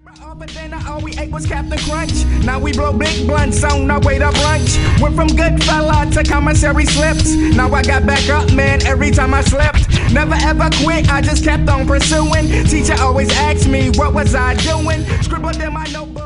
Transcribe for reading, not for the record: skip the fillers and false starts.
But then all we ate was Captain Crunch. Now we blow big blunts on our way to brunch. Went from good fella to commissary slips. Now I got back up, man, every time I slipped. Never ever quit, I just kept on pursuing. Teacher always asked me, what was I doing? Scribbled in my notebook.